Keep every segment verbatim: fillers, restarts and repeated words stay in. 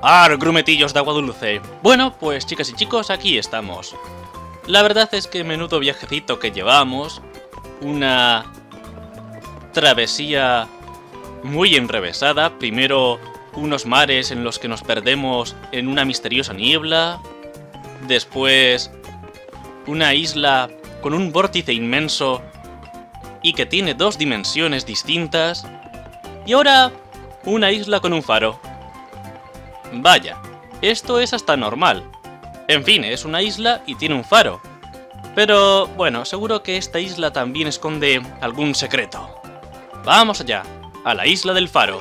¡Ar, grumetillos de agua dulce! Bueno, pues chicas y chicos, aquí estamos. La verdad es que menudo viajecito que llevamos. Una travesía muy enrevesada. Primero unos mares en los que nos perdemos en una misteriosa niebla. Después una isla con un vórtice inmenso y que tiene dos dimensiones distintas. Y ahora una isla con un faro. Vaya, esto es hasta normal. En fin, es una isla y tiene un faro. Pero, bueno, seguro que esta isla también esconde algún secreto. Vamos allá, a la isla del faro.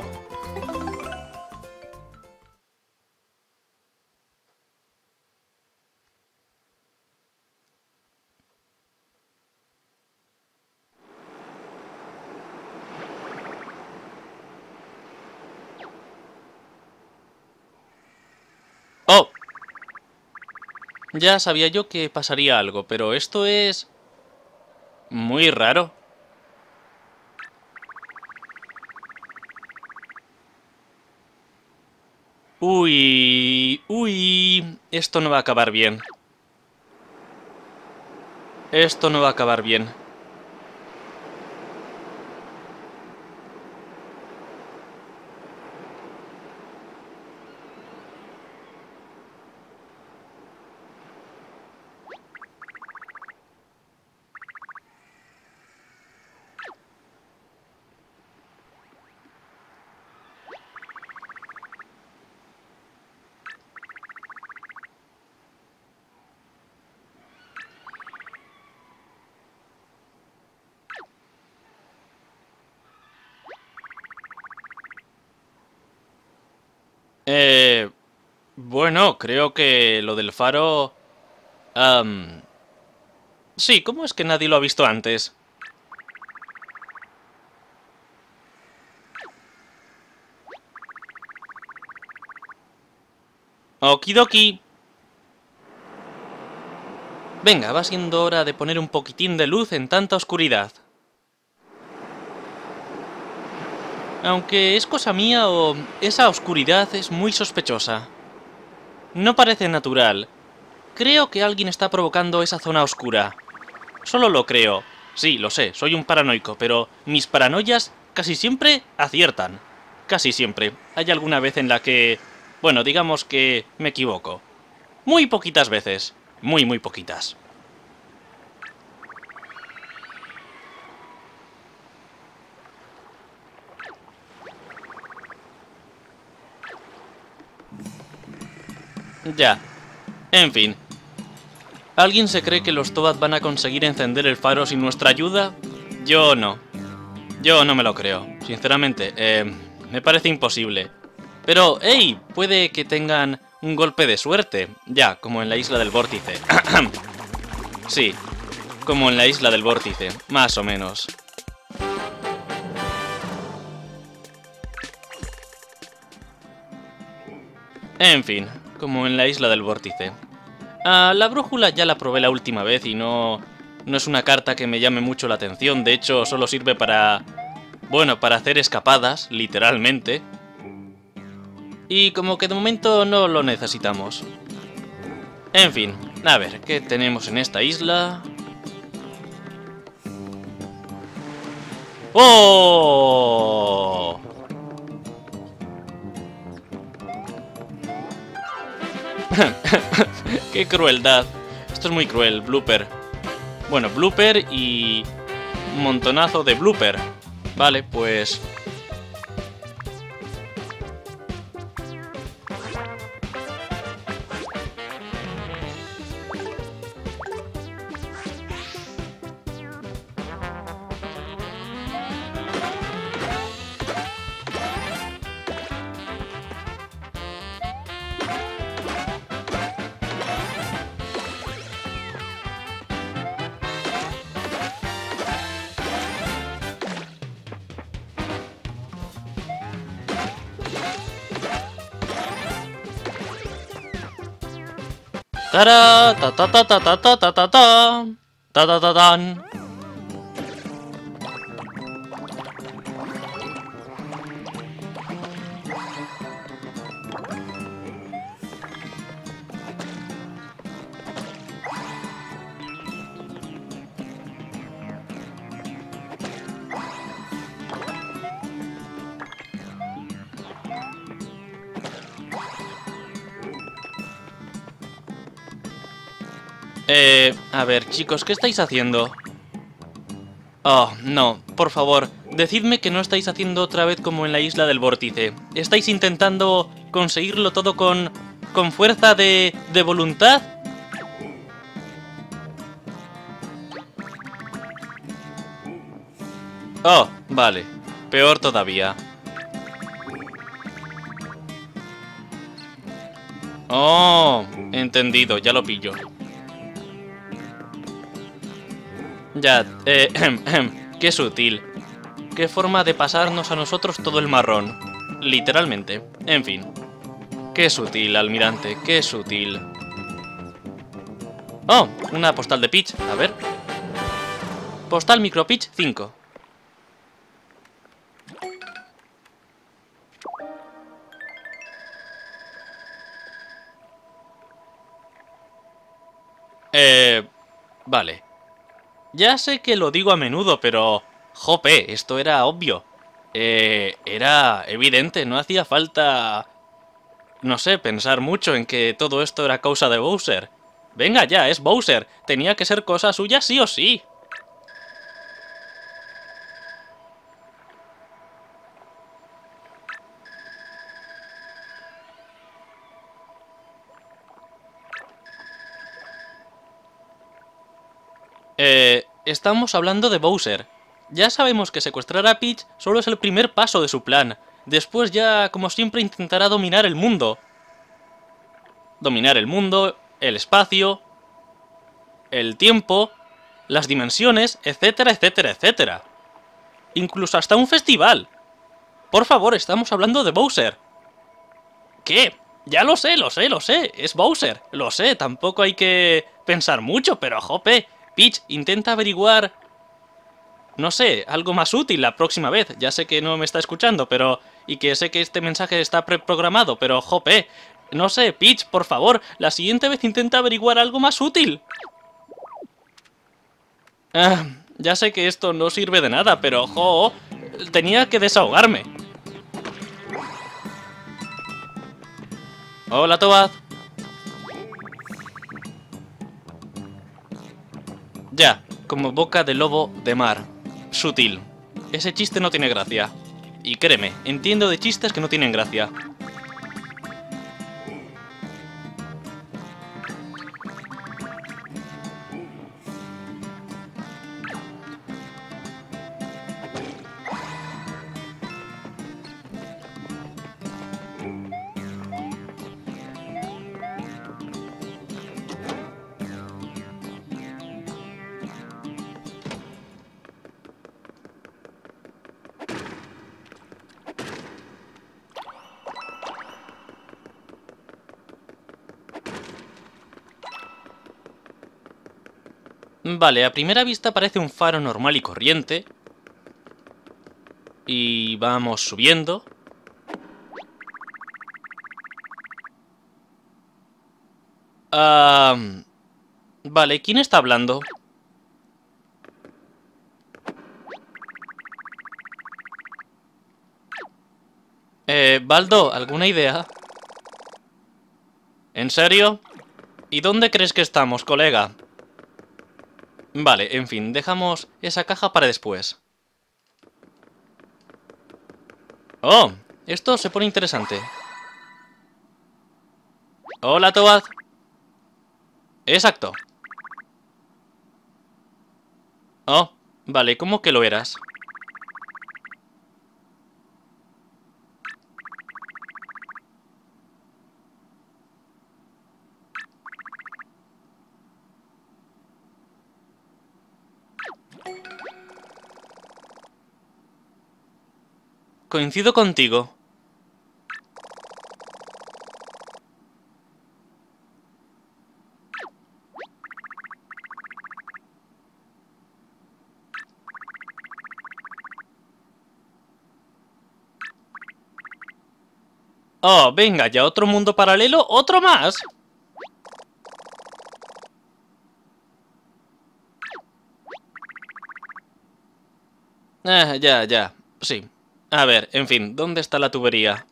¡Oh! Ya sabía yo que pasaría algo, pero esto es muy raro. Uy, uy, esto no va a acabar bien. Esto no va a acabar bien. Eh... Bueno, creo que lo del faro... Um, sí, ¿cómo es que nadie lo ha visto antes? Okidoki. Venga, va siendo hora de poner un poquitín de luz en tanta oscuridad. Aunque es cosa mía o esa oscuridad es muy sospechosa. No parece natural. Creo que alguien está provocando esa zona oscura. Solo lo creo. Sí, lo sé, soy un paranoico, pero mis paranoias casi siempre aciertan. Casi siempre. Hay alguna vez en la que... Bueno, digamos que me equivoco. Muy poquitas veces. Muy, muy poquitas. Ya. En fin. ¿Alguien se cree que los Toad van a conseguir encender el faro sin nuestra ayuda? Yo no. Yo no me lo creo. Sinceramente, eh, me parece imposible. Pero, hey, puede que tengan un golpe de suerte. Ya, como en la isla del vórtice. Sí, como en la isla del vórtice, más o menos. En fin, como en la isla del vórtice. Ah, la brújula ya la probé la última vez y no... No es una carta que me llame mucho la atención. De hecho, solo sirve para... Bueno, para hacer escapadas, literalmente. Y como que de momento no lo necesitamos. En fin, a ver, ¿qué tenemos en esta isla? ¡Oh! ¡Qué crueldad! Esto es muy cruel, blooper. Bueno, blooper y... un montonazo de blooper. Vale, pues... ¡Tara! ¡Ta ta ta ta ta ta ta ta ta! ¡Ta ta ta tan! Eh, a ver, chicos, ¿qué estáis haciendo? Oh, no, por favor, decidme que no estáis haciendo otra vez como en la isla del vórtice. ¿Estáis intentando conseguirlo todo con... con fuerza de... de voluntad? Oh, vale. Peor todavía. Oh, entendido, ya lo pillo. Ya, eh, qué sutil. Qué forma de pasarnos a nosotros todo el marrón. Literalmente. En fin. Qué sutil, almirante, qué sutil. Oh, una postal de Peach, a ver. Postal Micro Peach cinco. Eh... Vale. Ya sé que lo digo a menudo, pero... Jope, esto era obvio. Eh... Era evidente, no hacía falta... No sé, pensar mucho en que todo esto era causa de Bowser. Venga ya, es Bowser. Tenía que ser cosa suya sí o sí. Eh... Estamos hablando de Bowser. Ya sabemos que secuestrar a Peach solo es el primer paso de su plan. Después ya, como siempre, intentará dominar el mundo. Dominar el mundo, el espacio, el tiempo, las dimensiones, etcétera, etcétera, etcétera. Incluso hasta un festival. Por favor, estamos hablando de Bowser. ¿Qué? Ya lo sé, lo sé, lo sé. Es Bowser. Lo sé, tampoco hay que pensar mucho, pero jope. Peach, intenta averiguar... No sé, algo más útil la próxima vez. Ya sé que no me está escuchando, pero... Y que sé que este mensaje está preprogramado, pero jope. No sé, Peach, por favor, la siguiente vez intenta averiguar algo más útil. Ah, ya sé que esto no sirve de nada, pero jo, tenía que desahogarme. Hola, Toad. Ya, como boca de lobo de mar. Sutil. Ese chiste no tiene gracia. Y créeme, entiendo de chistes que no tienen gracia. Vale, a primera vista parece un faro normal y corriente. Y vamos subiendo. Ah, vale, ¿quién está hablando? Eh, Baldo, ¿alguna idea? ¿En serio? ¿Y dónde crees que estamos, colega? Vale, en fin, dejamos esa caja para después. Oh, esto se pone interesante. Hola, Toad. Exacto. Oh, vale, ¿cómo que lo eras? Coincido contigo. Oh, venga, ya otro mundo paralelo, otro más. Ah, ya, ya, sí. A ver, en fin, ¿dónde está la tubería?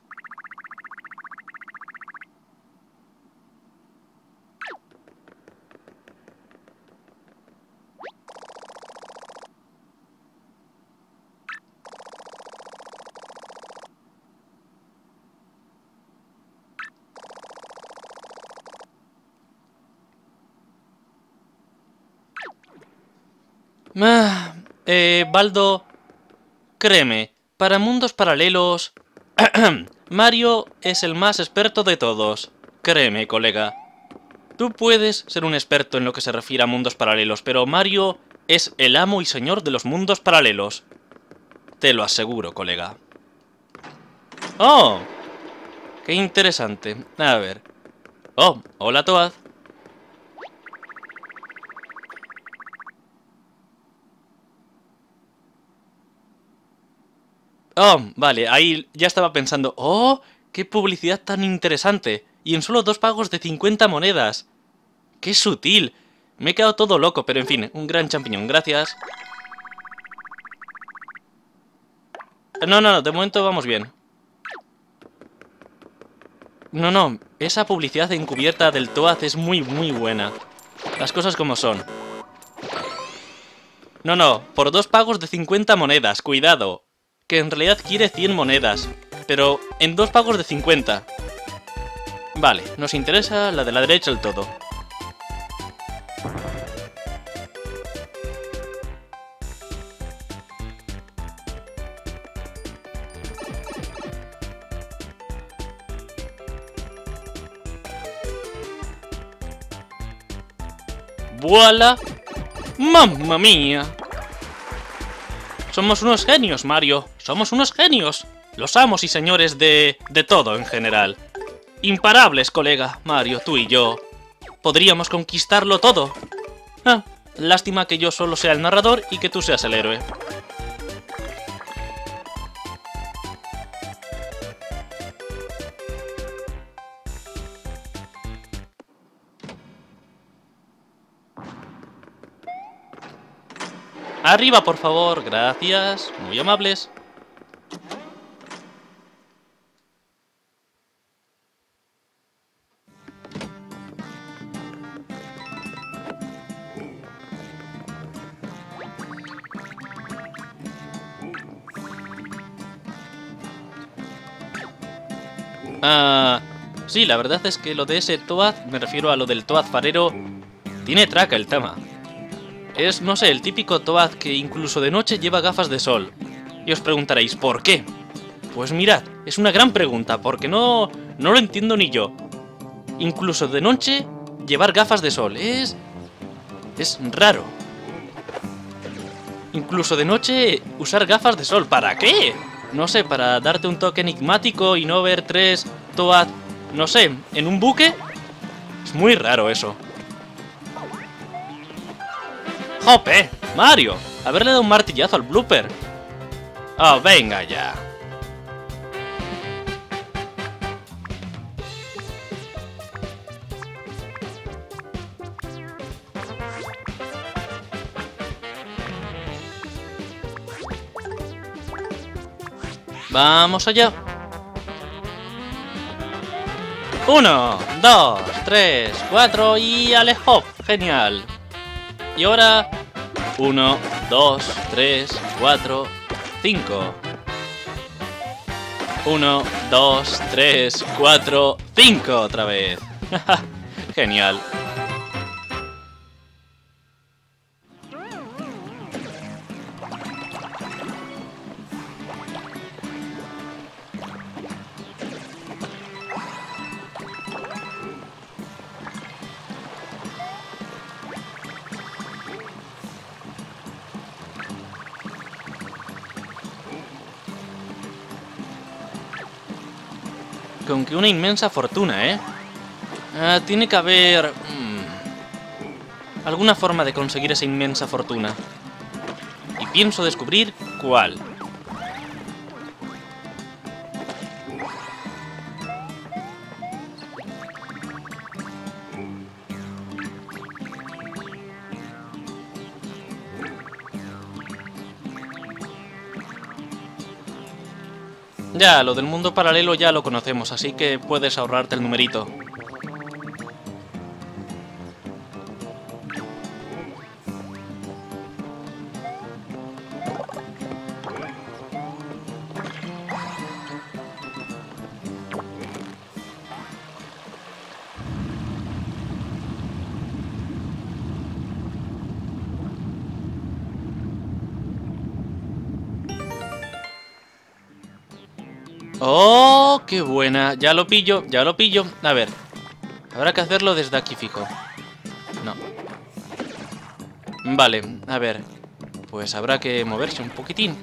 Ah, eh, Baldo, créeme, para mundos paralelos... Mario es el más experto de todos. Créeme, colega. Tú puedes ser un experto en lo que se refiere a mundos paralelos, pero Mario es el amo y señor de los mundos paralelos. Te lo aseguro, colega. ¡Oh! ¡Qué interesante! A ver... ¡Oh! Hola, Toad. Oh, vale, ahí ya estaba pensando... ¡Oh! ¡Qué publicidad tan interesante! Y en solo dos pagos de cincuenta monedas. ¡Qué sutil! Me he quedado todo loco, pero en fin, un gran champiñón, gracias. No, no, no, de momento vamos bien. No, no, esa publicidad encubierta del Toad es muy, muy buena. Las cosas como son. No, no, por dos pagos de cincuenta monedas, cuidado. Que en realidad quiere cien monedas, pero en dos pagos de cincuenta. Vale, nos interesa la de la derecha del todo. ¡Vuela! ¡Mamma mía! Somos unos genios, Mario. Somos unos genios. Los amos y señores de... de todo en general. Imparables, colega. Mario, tú y yo. Podríamos conquistarlo todo. Ah, lástima que yo solo sea el narrador y que tú seas el héroe. Arriba, por favor. Gracias. Muy amables. Ah, sí, la verdad es que lo de ese Toad, me refiero a lo del Toad farero, tiene traca el tema. Es, no sé, el típico Toad que incluso de noche lleva gafas de sol. Y os preguntaréis, ¿por qué? Pues mirad, es una gran pregunta, porque no, no lo entiendo ni yo. Incluso de noche, llevar gafas de sol, es... es raro. Incluso de noche, usar gafas de sol, ¿para qué? No sé, para darte un toque enigmático y no ver tres Toad, no sé, en un buque. Es muy raro eso. ¡Jope! ¡Mario! Haberle dado un martillazo al blooper. ¡Oh, venga ya! ¡Vamos allá! Uno, dos, tres, cuatro y ale hop. Genial. Y ahora... Uno, dos, tres, cuatro, cinco. Uno, dos, tres, cuatro, cinco otra vez. Genial. Con que una inmensa fortuna, ¿eh? Ah, tiene que haber... Mmm, alguna forma de conseguir esa inmensa fortuna. Y pienso descubrir cuál. Ya, lo del mundo paralelo ya lo conocemos, así que puedes ahorrarte el numerito. ¡Oh, qué buena! Ya lo pillo, ya lo pillo. A ver, habrá que hacerlo desde aquí fijo. No. Vale, a ver. Pues habrá que moverse un poquitín.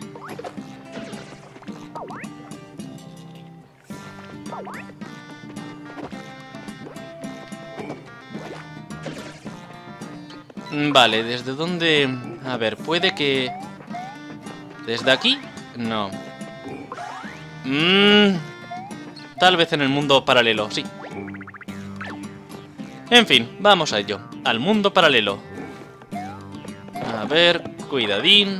Vale, ¿desde dónde? A ver, puede que... ¿Desde aquí? No. Mmm... Tal vez en el mundo paralelo, sí. En fin, vamos a ello. Al mundo paralelo. A ver, cuidadín.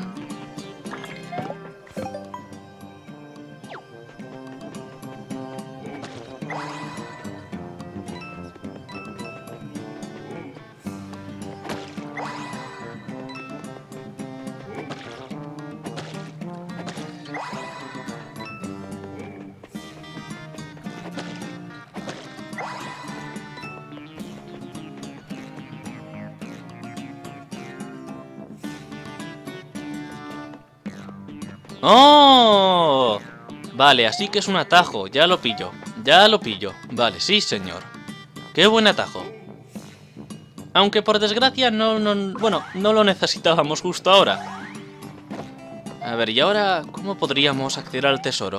¡Oh! Vale, así que es un atajo, ya lo pillo, ya lo pillo. Vale, sí, señor. ¡Qué buen atajo! Aunque por desgracia no, no, bueno, no lo necesitábamos justo ahora. A ver, ¿y ahora cómo podríamos acceder al tesoro?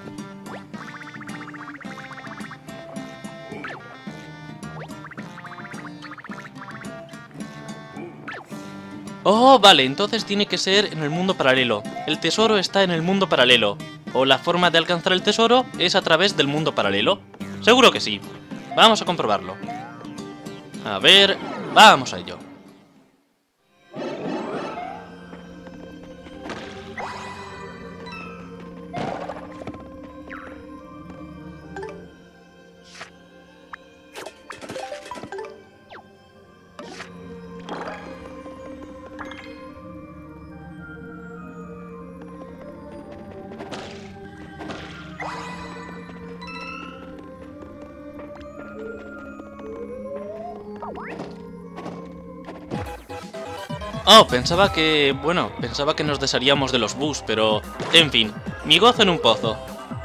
Oh, vale, entonces tiene que ser en el mundo paralelo. El tesoro está en el mundo paralelo. O la forma de alcanzar el tesoro es a través del mundo paralelo. Seguro que sí. Vamos a comprobarlo. A ver, vamos a ello. Oh, pensaba que... Bueno, pensaba que nos desharíamos de los bus, pero... En fin, mi gozo en un pozo.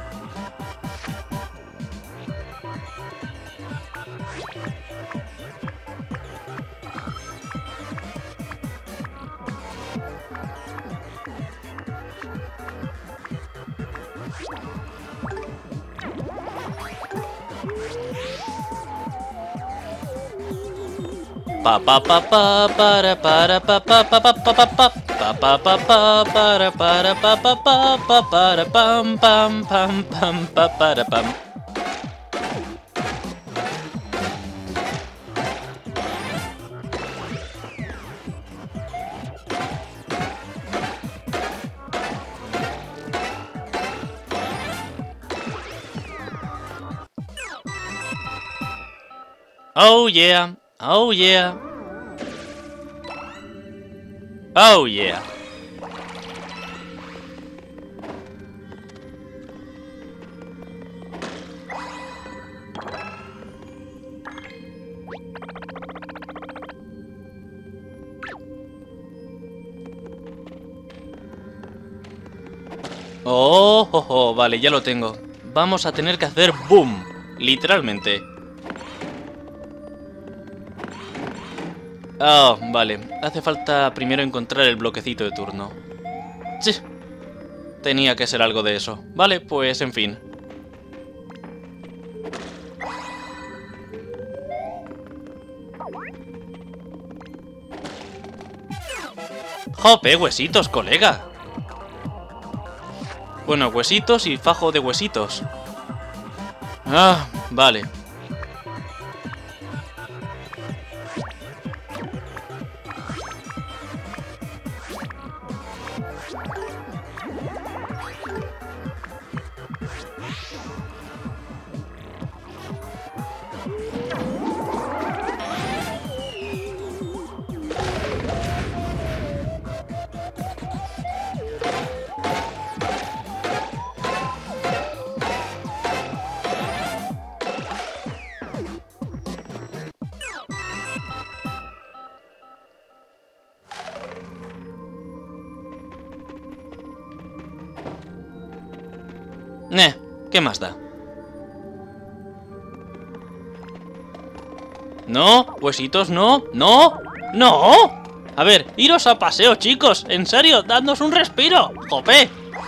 Pa pa pa pa para para pa pa pa pa pa pa pa pa pa pa para para pa pa pa pa para pam pam pam pam pa para pam. Oh yeah. Oh yeah. Oh yeah. Oh, oh, oh, vale, ya lo tengo. Vamos a tener que hacer boom, literalmente. Oh, vale. Hace falta primero encontrar el bloquecito de turno. Sí. Tenía que ser algo de eso. Vale, pues en fin. ¡Jope, huesitos, colega! Bueno, huesitos y fajo de huesitos. Ah, vale. Eh, ¿Qué más da? No, huesitos no, no, no. A ver, iros a paseo, chicos. En serio, dadnos un respiro. ¡Jope!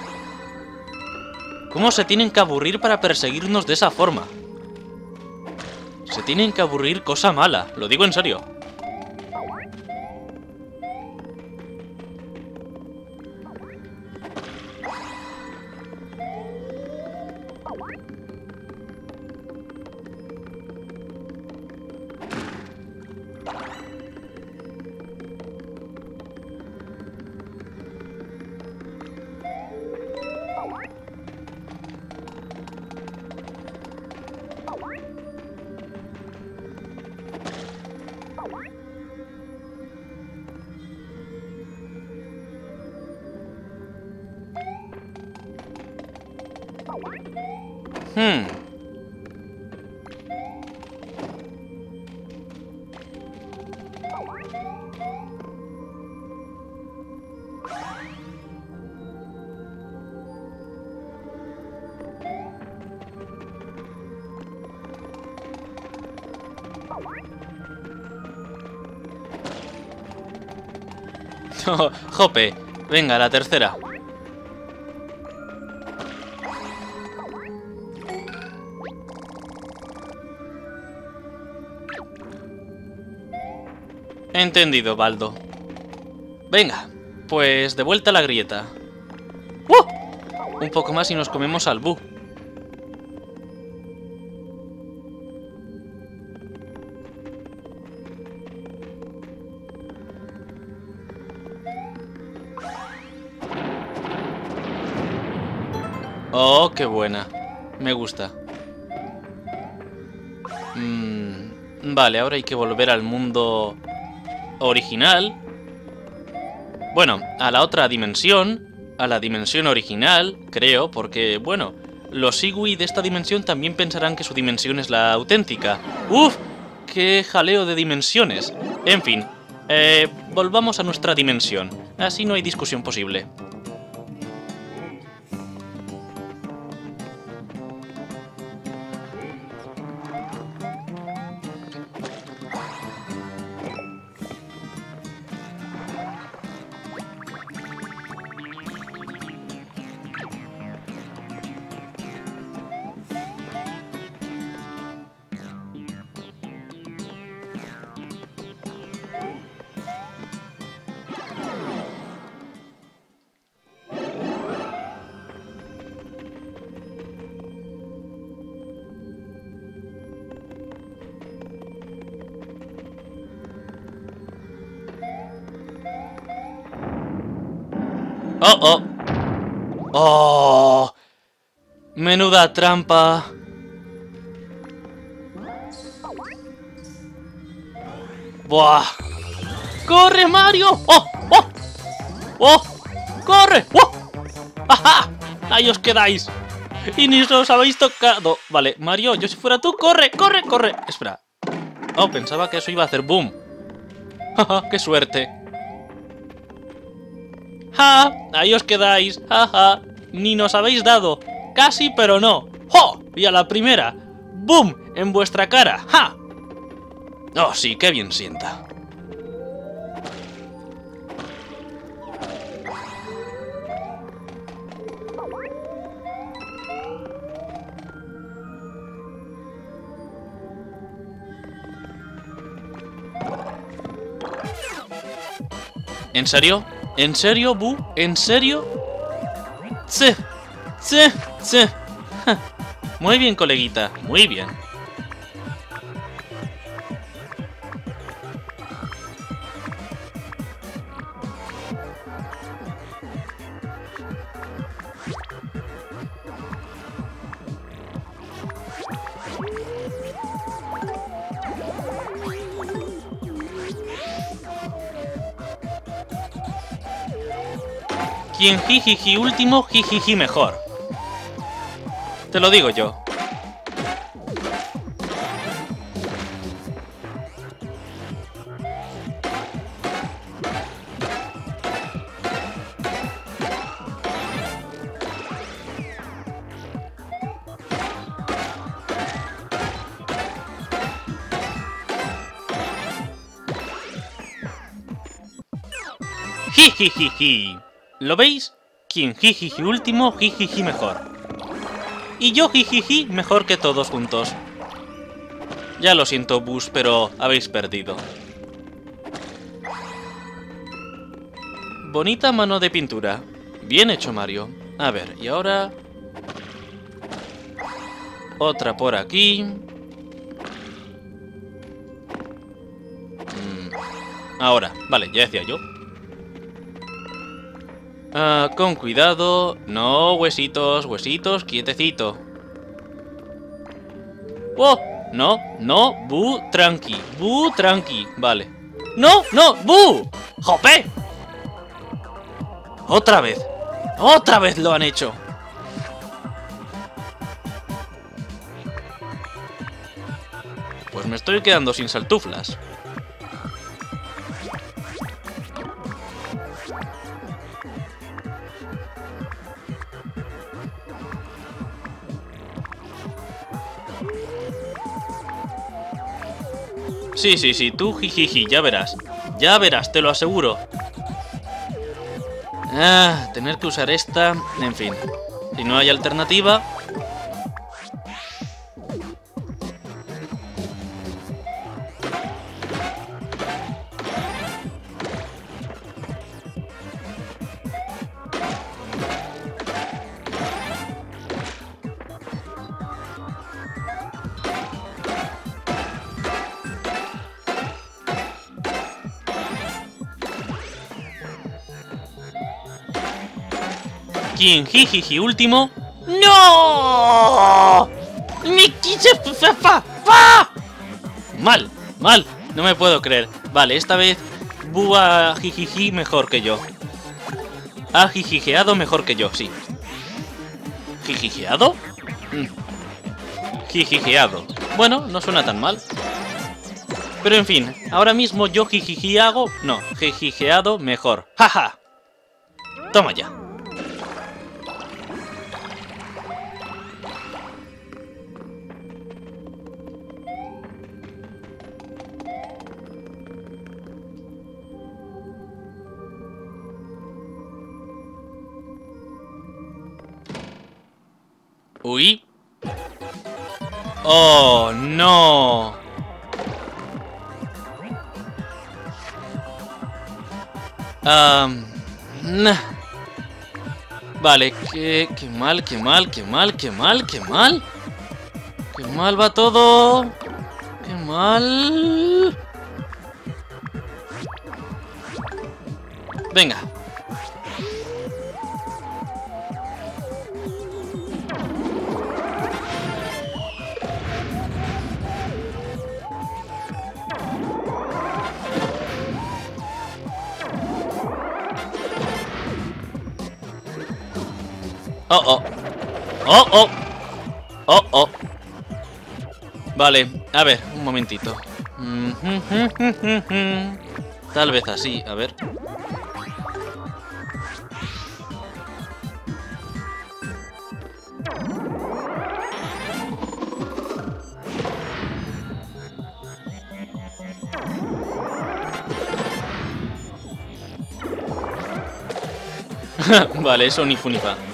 ¿Cómo se tienen que aburrir para perseguirnos de esa forma? Se tienen que aburrir cosa mala, lo digo en serio. Hmm. Oh, jope, venga, la tercera. Entendido, Baldo. Venga, pues de vuelta a la grieta. ¡Uh! Un poco más y nos comemos al Boo. Oh, qué buena. Me gusta. Mm, vale, ahora hay que volver al mundo original. Bueno, a la otra dimensión. A la dimensión original, creo, porque, bueno, los Iwi de esta dimensión también pensarán que su dimensión es la auténtica. ¡Uf! ¡Qué jaleo de dimensiones! En fin, eh, volvamos a nuestra dimensión. Así no hay discusión posible. ¡Oh, oh! ¡Oh! ¡Menuda trampa! ¡Buah! ¡Corre, Mario! ¡Oh! ¡Oh! ¡Oh! ¡Corre! ¡Oh! ¡Ajá! ¡Ahí os quedáis! Y ni os habéis tocado. Vale, Mario, yo si fuera tú, ¡corre! ¡Corre! ¡Corre! Espera. Oh, pensaba que eso iba a hacer boom. ¡Jaja! ¡Qué suerte! ¡Ja! Ahí os quedáis. ¡Ja, ja! Ni nos habéis dado. Casi, pero no. ¡Jo! Y a la primera. ¡Boom! En vuestra cara. ¡Ja! Oh, sí, qué bien sienta. ¿En serio? ¿En serio, Boo? ¿En serio? ¡Sí! ¡Sí! ¡Sí! Muy bien, coleguita. Muy bien. Quien jijiji último, jijiji mejor. Te lo digo yo. Jijijiji. ¿Lo veis? Quien jijiji último, jijiji mejor. Y yo jijiji mejor que todos juntos. Ya lo siento, Bus, pero habéis perdido. Bonita mano de pintura. Bien hecho, Mario. A ver, y ahora... Otra por aquí. Mm, ahora, vale, ya decía yo. Ah, con cuidado. No, huesitos, huesitos, quietecito. ¡Oh! No, no, Bu, tranqui, Bu, tranqui, vale. ¡No, no, Bu! ¡Jope! ¡Otra vez! ¡Otra vez lo han hecho! Pues me estoy quedando sin saltuflas. Sí, sí, sí, tú jijiji, ya verás. Ya verás, te lo aseguro. Ah, tener que usar esta... En fin. Si no hay alternativa... ¿Quién? Jijiji último. ¡No! ¡Me quise! ¡Fa! ¡Fa! ¡Fa! Mal, mal. No me puedo creer. Vale, esta vez Bu ha jijiji mejor que yo. Ha jijijeado mejor que yo, sí. ¿Jijijeado? Mm. Jijijeado. Bueno, no suena tan mal. Pero en fin, ahora mismo yo jijiji hago... No, jijijeado mejor. ¡Jaja! Toma ya. Uy. Oh, no. Um, nah. Vale, qué, qué mal, qué mal, qué mal, qué mal, qué mal. Qué mal va todo. Qué mal. Venga. Oh, oh. Oh, oh. Oh, oh. Vale, a ver, un momentito. Tal vez así, a ver. Vale, eso ni fu ni fa.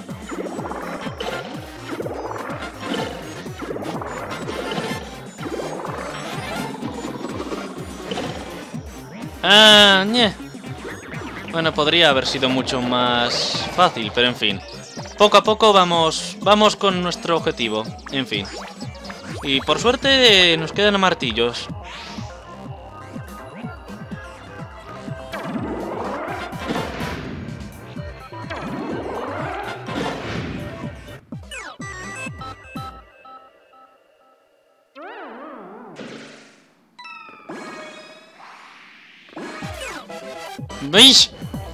Ah, ñe. Bueno, podría haber sido mucho más fácil, pero en fin. Poco a poco vamos, vamos con nuestro objetivo, en fin. Y por suerte nos quedan martillos. ¿Veis?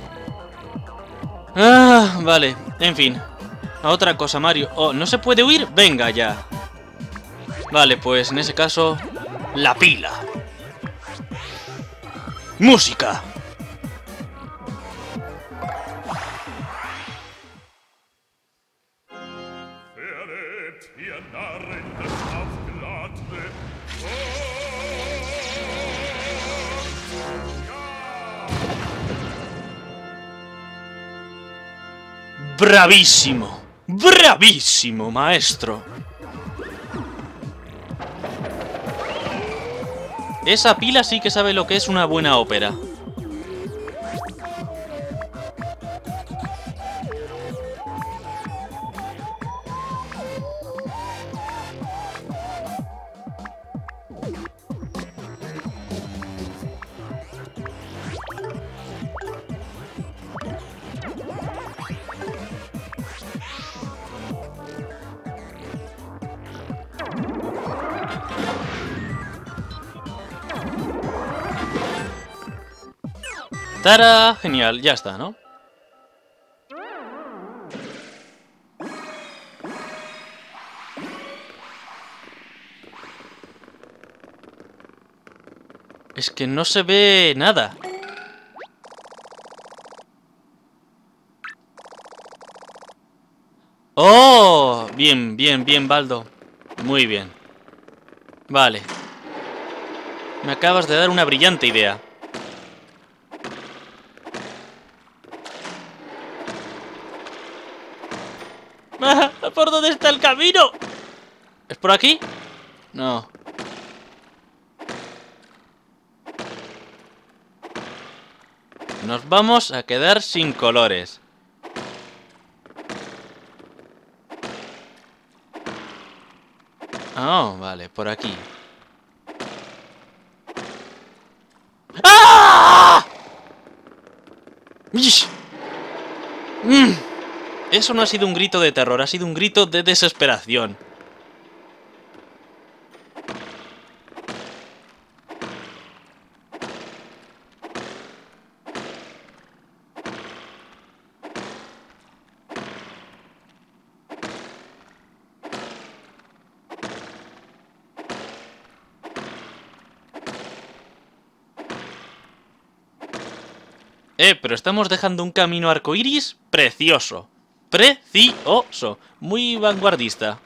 Ah, vale, en fin. A otra cosa, Mario. Oh, ¿no se puede huir? Venga ya. Vale, pues en ese caso... La pila. ¡Música! ¡Bravísimo! ¡Bravísimo, maestro! Esa pila sí que sabe lo que es una buena ópera. ¡Tara! Genial, ya está, ¿no? Es que no se ve nada. ¡Oh! Bien, bien, bien, Baldo. Muy bien. Vale. Me acabas de dar una brillante idea. ¿Por dónde está el camino? ¿Es por aquí? No. Nos vamos a quedar sin colores. Oh, vale, por aquí. ¡Ah! ¡Ish! ¡Mm! Eso no ha sido un grito de terror, ha sido un grito de desesperación. Eh, pero estamos dejando un camino arcoiris precioso. Precioso. Muy vanguardista.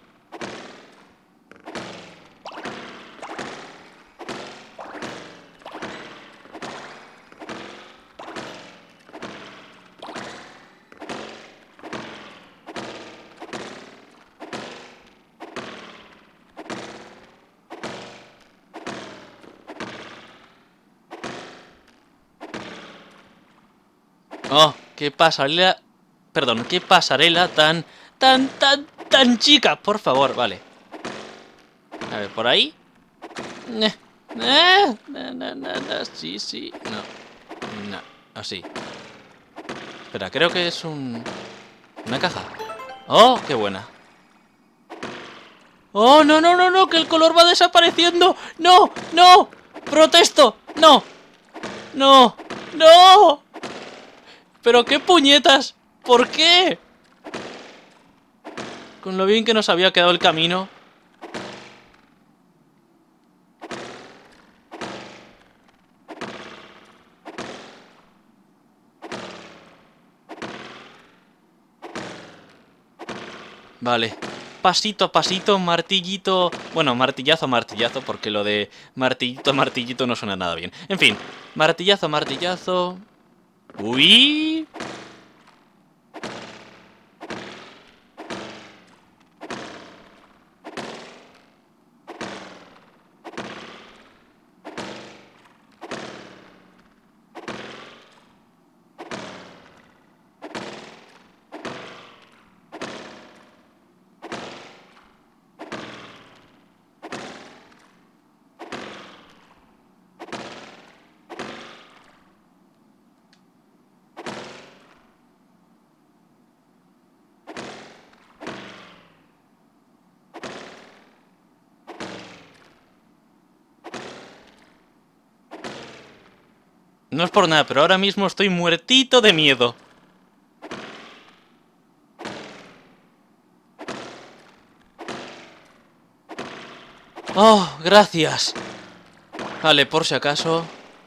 Oh, qué pasarela... Perdón, qué pasarela tan... Tan, tan, tan chica. Por favor, vale. A ver, ¿por ahí? Eh, eh, no, no, no, no, sí, sí, no. No, así. Espera, creo que es un... Una caja. Oh, qué buena. Oh, no, no, no, no, que el color va desapareciendo. No, no, protesto, no. No, no. Pero qué puñetas. ¿Por qué? Con lo bien que nos había quedado el camino. Vale. Pasito a pasito, martillito... Bueno, martillazo a martillazo, porque lo de martillito a martillito no suena nada bien. En fin, martillazo a martillazo... ¡Uy! No es por nada, pero ahora mismo estoy muertito de miedo. Oh, gracias. Vale, por si acaso.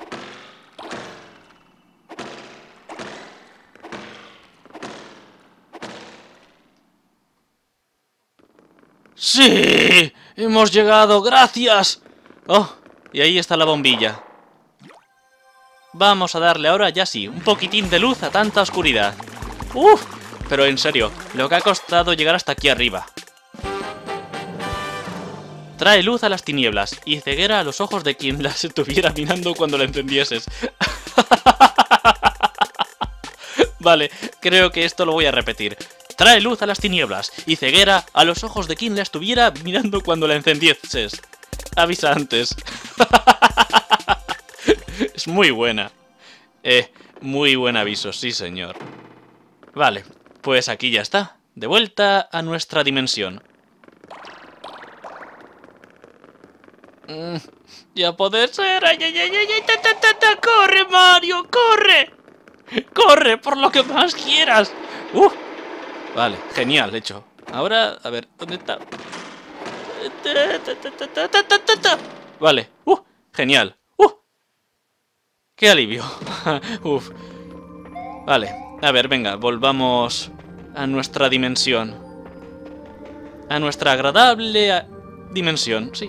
¡Sí! ¡Hemos llegado! ¡Gracias! Oh, y ahí está la bombilla. Vamos a darle ahora, ya sí, un poquitín de luz a tanta oscuridad. ¡Uf! Pero en serio, lo que ha costado llegar hasta aquí arriba. Trae luz a las tinieblas y ceguera a los ojos de quien las estuviera mirando cuando la encendieses. Vale, creo que esto lo voy a repetir. Trae luz a las tinieblas y ceguera a los ojos de quien la estuviera mirando cuando la encendieses. Avisa antes. Es muy buena. Eh, muy buen aviso, sí señor. Vale, pues aquí ya está. De vuelta a nuestra dimensión. Mm, ya puede ser. Ay, ay, ay, ay, ta, ta, ta, ta. ¡Corre, Mario! ¡Corre! ¡Corre por lo que más quieras! ¡Uh! Vale, genial, hecho. Ahora, a ver, ¿dónde está? Vale, ¡uh! Genial. ¡Uh! ¡Qué alivio! Uf. Vale, a ver, venga, volvamos a nuestra dimensión. A nuestra agradable dimensión, sí.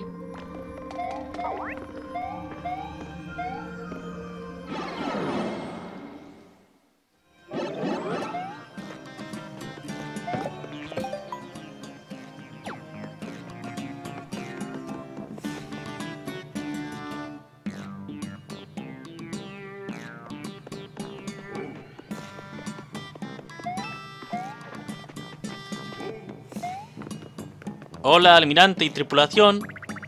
Hola, almirante y tripulación.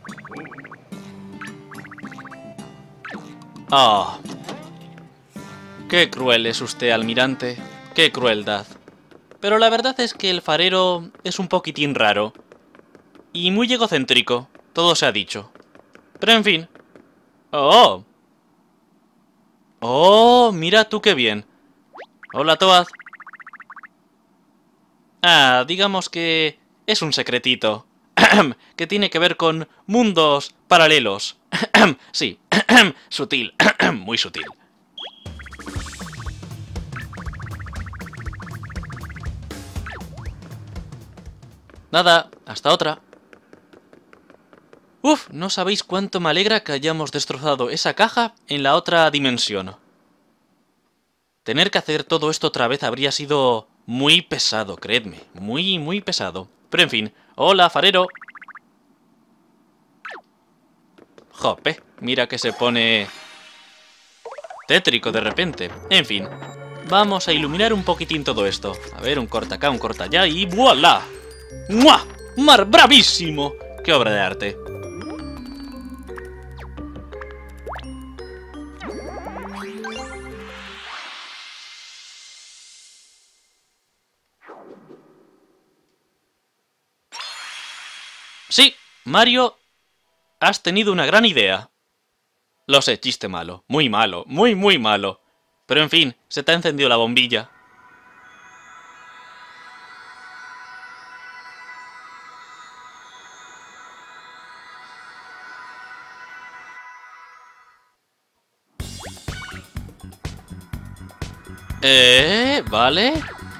Ah. Qué cruel es usted, almirante. Qué crueldad. Pero la verdad es que el farero es un poquitín raro. Y muy egocéntrico, todo se ha dicho. Pero en fin. ¡Oh! ¡Oh! Mira tú qué bien. Hola, Toad. Ah, digamos que es un secretito. Que tiene que ver con mundos paralelos. Sí, sutil, muy sutil. Nada, hasta otra. Uf, no sabéis cuánto me alegra que hayamos destrozado esa caja en la otra dimensión. Tener que hacer todo esto otra vez habría sido muy pesado, creedme. Muy, muy pesado. Pero en fin, hola, farero. Jope, mira que se pone tétrico de repente. En fin, vamos a iluminar un poquitín todo esto. A ver, un corta acá, un corta allá y ¡voilá! ¡Mua! ¡Mar bravísimo! ¡Qué obra de arte! Sí, Mario, has tenido una gran idea. Lo sé, chiste malo. Muy malo, muy, muy malo. Pero en fin, se te ha encendido la bombilla. Eh, vale.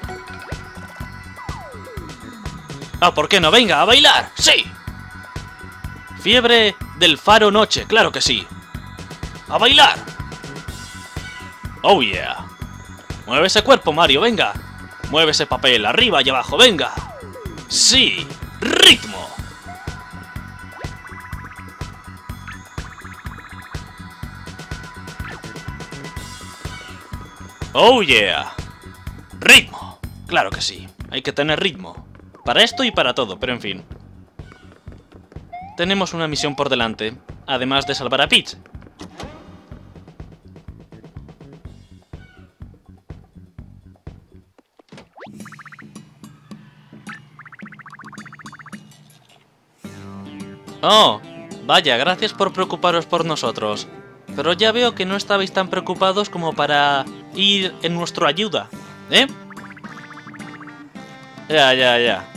Ah, ¿por qué no? Venga, a bailar. ¡Sí! Fiebre del faro noche, claro que sí. ¡A bailar! ¡Oh, yeah! Mueve ese cuerpo, Mario, venga. Mueve ese papel, arriba y abajo, venga. ¡Sí! ¡Ritmo! ¡Oh, yeah! ¡Ritmo! Claro que sí, hay que tener ritmo. Para esto y para todo, pero en fin. Tenemos una misión por delante, además de salvar a Peach. Oh, vaya, gracias por preocuparos por nosotros. Pero ya veo que no estabais tan preocupados como para ir en nuestra ayuda, ¿eh? Ya, ya, ya.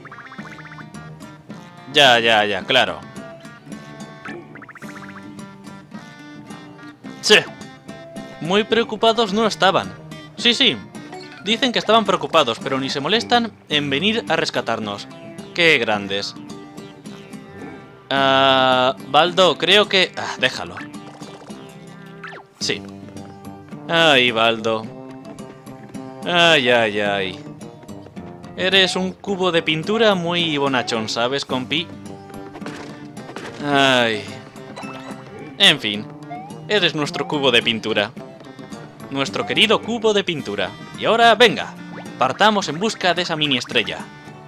Ya, ya, ya, claro. Sí. Muy preocupados no estaban. Sí, sí. Dicen que estaban preocupados, pero ni se molestan en venir a rescatarnos. ¡Qué grandes! Ah, Baldo, creo que... Ah, déjalo. Sí. Ay, Baldo. Ay, ay, ay. Eres un cubo de pintura muy bonachón, ¿sabes, compi? Ay... En fin, eres nuestro cubo de pintura. Nuestro querido cubo de pintura. Y ahora, venga, partamos en busca de esa mini estrella.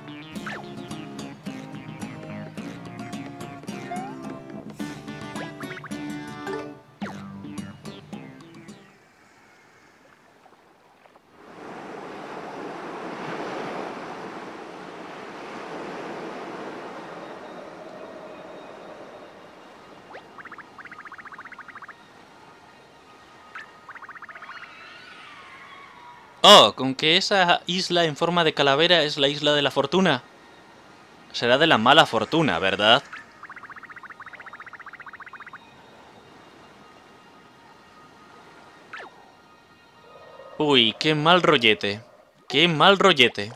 Oh, con que esa isla en forma de calavera es la isla de la fortuna. Será de la mala fortuna, ¿verdad? Uy, qué mal rollete. Qué mal rollete.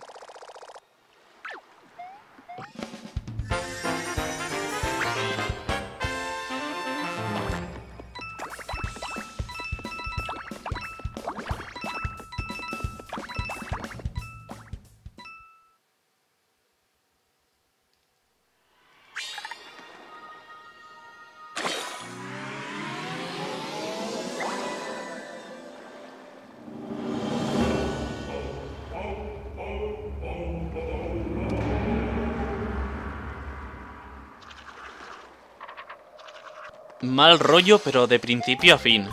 Mal rollo, pero de principio a fin.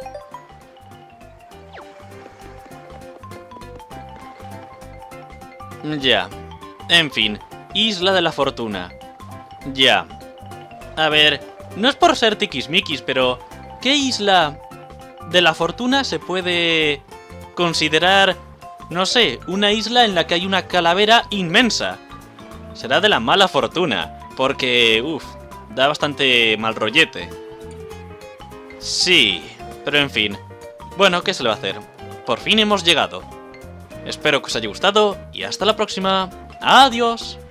Ya. En fin. Isla de la Fortuna. Ya. A ver, no es por ser tiquismiquis, pero... ¿qué isla de la Fortuna se puede considerar, no sé, una isla en la que hay una calavera inmensa? Será de la mala fortuna, porque, uff, da bastante mal rollete. Sí, pero en fin. Bueno, ¿qué se le va a hacer? Por fin hemos llegado. Espero que os haya gustado y hasta la próxima. ¡Adiós!